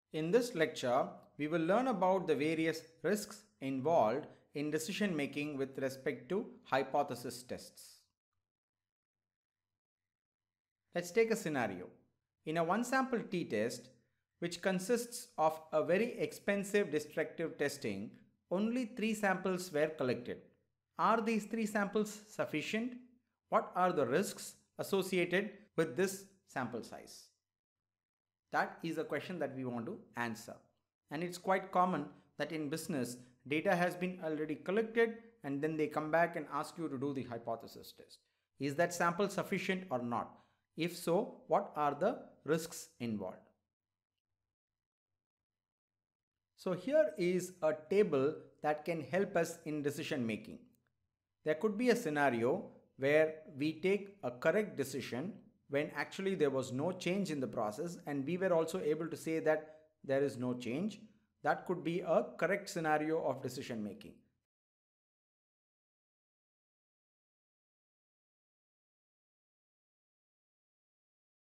In this lecture, we will learn about the various risks involved in decision making with respect to hypothesis tests. Let's take a scenario. In a one sample t-test, which consists of a very expensive destructive testing, only 3 samples were collected. Are these 3 samples sufficient? What are the risks associated with this sample size? That is a question that we want to answer. And it's quite common that in business, data has been already collected and then they come back and ask you to do the hypothesis test. Is that sample sufficient or not? If so, what are the risks involved? So here is a table that can help us in decision making. There could be a scenario where we take a correct decision when actually there was no change in the process and we were also able to say that there is no change. That could be a correct scenario of decision making.